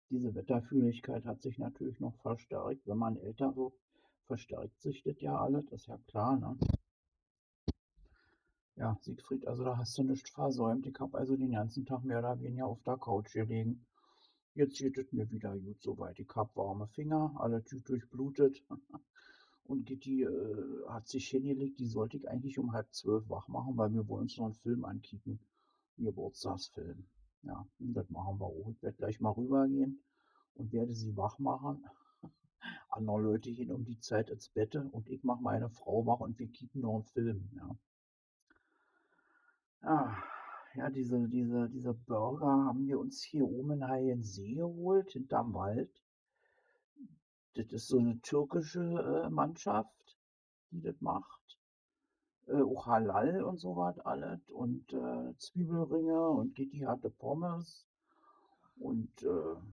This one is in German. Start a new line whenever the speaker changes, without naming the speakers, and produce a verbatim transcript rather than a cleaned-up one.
Diese Wetterfühligkeit hat sich natürlich noch verstärkt. Wenn man älter wird, verstärkt sich das ja alles, ist ja klar, ne? Ja, Siegfried, also da hast du nichts versäumt. Ich habe also den ganzen Tag mehr oder weniger auf der Couch gelegen. Jetzt geht es mir wieder gut soweit. Ich habe warme Finger, alles gut durchblutet. Und Gitti äh, hat sich hingelegt, die sollte ich eigentlich um halb zwölf wach machen, weil wir wollen uns noch einen Film ankicken. 'N Geburtstagsfilm. Ja, und das machen wir auch. Ich werde gleich mal rübergehen und werde sie wach machen. Andere Leute gehen um die Zeit ins Bette und ich mache meine Frau wach und wir kicken noch einen Film, ja. Ah, ja, diese diese diese Burger haben wir uns hier oben in Heiensee geholt, hinterm Wald. Das ist so 'ne türkische, äh, Mannschaft, die das macht. Äh, auch Halal und so was alles und, äh, Zwiebelringe und Gitti hatte Pommes und, äh